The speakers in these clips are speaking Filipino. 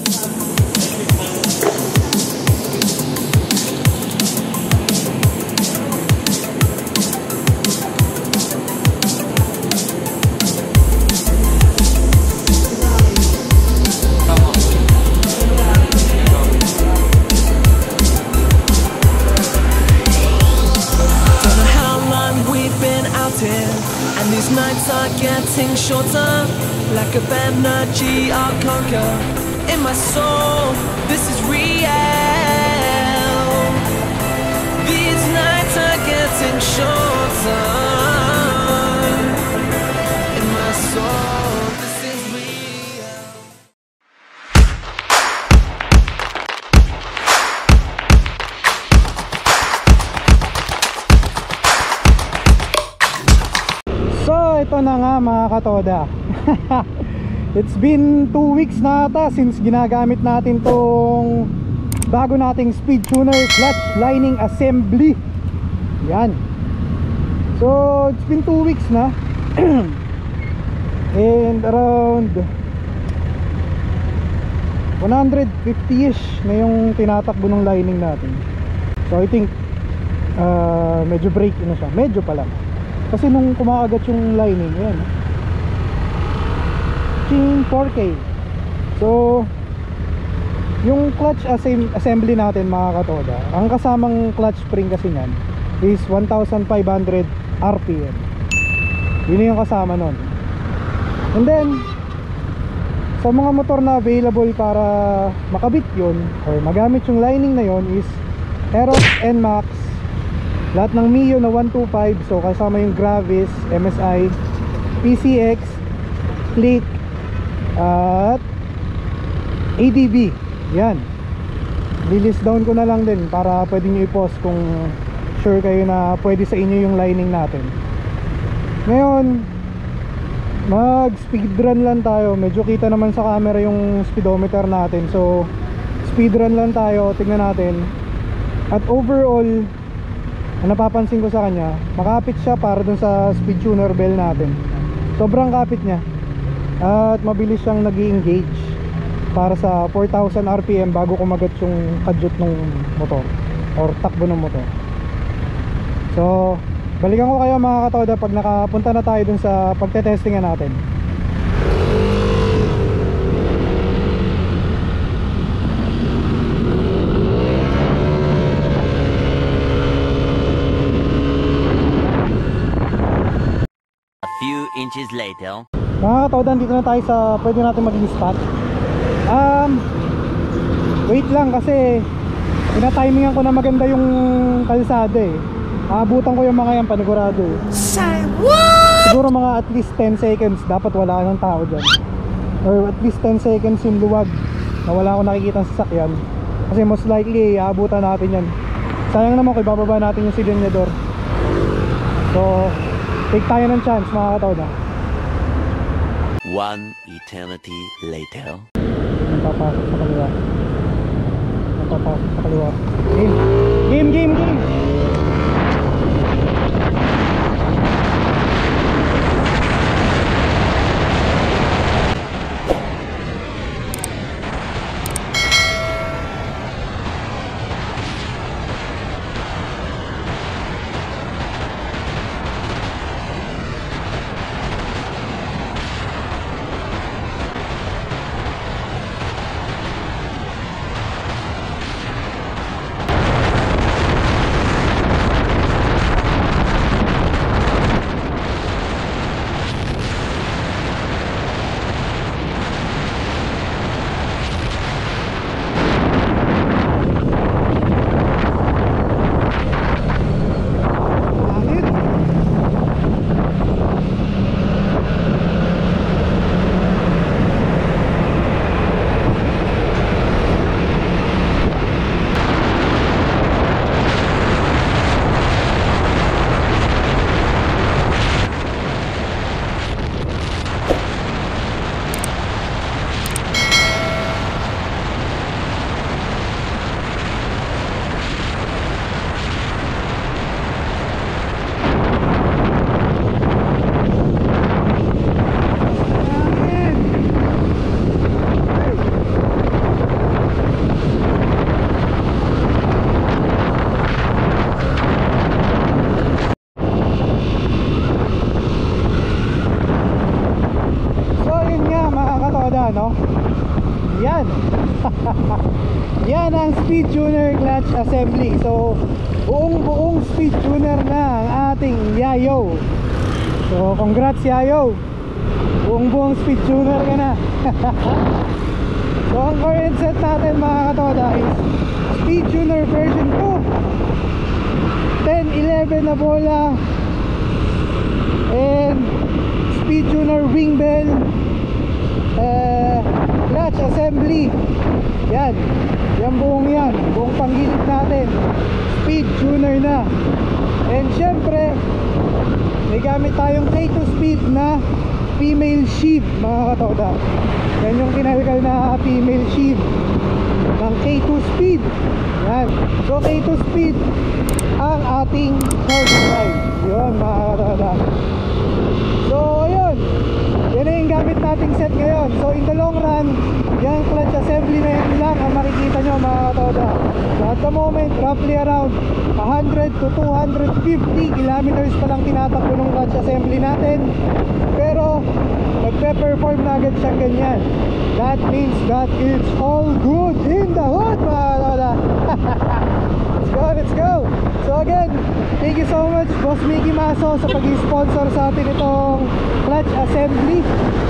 And these nights are getting shorter, lack of energy I'll conquer. In my soul, this is real. These nights are getting shorter. In my soul, this is real. So ito na nga mga katoda. It's been 2 weeks na ata since ginagamit natin tong bago nating speed tuner clutch lining assembly. Yan. So it's been 2 weeks na. And around 150-ish na yung tinatakbo ng lining natin. So I think medyo break na siya. Medyo pa lang. Kasi nung kumakagat yung lining, yan, 4K. So yung clutch assembly natin mga katoda, ang kasamang clutch spring kasi nyan is 1,500 RPM. Yun yung kasama nun. And then sa mga motor na available para makabit yun or magamit yung lining na yun is Aerox NMAX, lahat ng Mio na 125. So kasama yung Gravis, MSI, PCX, Click at ADB. Yan, list down ko na lang din para pwede nyo i-post kung sure kayo na pwede sa inyo yung lining natin. Ngayon mag speedrun lang tayo. Medyo kita naman sa camera yung speedometer natin. So speedrun lang tayo, tignan natin. At overall ang napapansin ko sa kanya, makapit siya para dun sa speed tuner bell natin. Sobrang kapit niya. At mabilis siyang nag-i-engage para sa 4,000 RPM bago kumagat yung kadyot ng motor or takbo ng motor. So balikan ko kayo mga katoda pag nakapunta na tayo dun sa pagtetestingan natin. A few inches later. Mga katoda, dito na tayo sa pwede natin maging spot. Wait lang kasi pinatimingan ko na maganda yung kalsada eh. Aabutan ko yung mga yan panigurado eh. Say what? Siguro mga at least 10 seconds dapat wala ng tao dyan, or at least 10 seconds yung luwag na wala akong nakikita sa sasakyan. Kasi most likely aabutan natin yan. Sayang naman kung ibababa natin yung silinyador. So take tayo ng chance mga katoda. One eternity later. Papasok sa kaliwa. Papasok sa kaliwa. Game. Yan. Yan ang speed tuner clutch assembly. So buong speed tuner na ang ating Yayo. So congrats Yayo, buong speed tuner ka na. So ang current set natin mga katoda is speed tuner version 2, 10-11 na bola, and speed tuner wing bell, clutch assembly. Yan buong panggilid natin speed tuner na. And syempre may gamit tayong K2 speed na female sheave mga katoda. Yan yung kinalkal na female sheave ng K2 speed. Yan. So K2 speed ang ating third drive. Yun mga katoda. So ayun, yan na yung gamit nating set ngayon. So in the long run, yung clutch assembly na yan lang ang makikita nyo mga katoda. So at the moment, roughly around 100 to 250 kilometers pa lang tinatakbo ng clutch assembly natin. Pero nagpe-perform na agad siyang ganyan. That means that it's all good in the hood mga katoda. Let's go! So again, thank you so much Boss Mickey Maso sa pag-sponsor sa atin itong clutch assembly.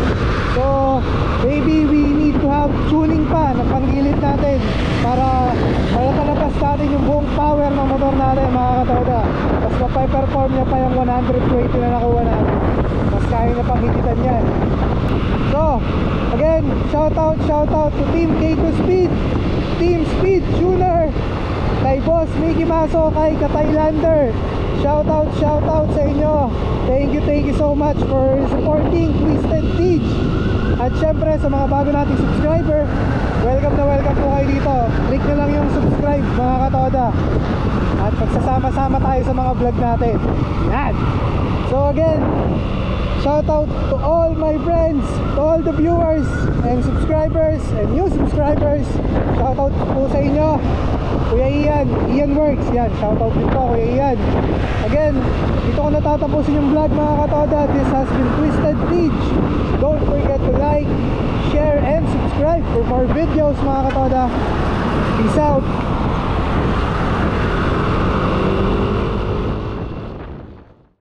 So maybe we need to have tuning pa na panggilid natin para palabas natin yung buong power ng motor natin mga katoda. Mas mapiperform niya pa yung 120 na nakuha natin. Mas kaya na panghigitan yan. So again, shout out to Team K2 Speed, Team Speed Tuner, kay Boss Mickey Maso, kay Ka-Thailander. Shout out sa inyo. Thank you so much for supporting Twisted Teach. At syempre sa mga bago nating subscriber, welcome po kayo dito. Click nyo lang yung subscribe mga katoda. At pagsasama-sama tayo sa mga vlog natin. Yan. So again, shout out to all my friends, to all the viewers and subscribers and new subscribers. Shout out po sa inyo. Kuya Ian Works, yan, shout out din po Kuya Ian. Again, dito ko natatapusin yung vlog mga katoda. This has been Twisted Teach. Don't forget to like, share and subscribe for more videos mga katoda. Peace out.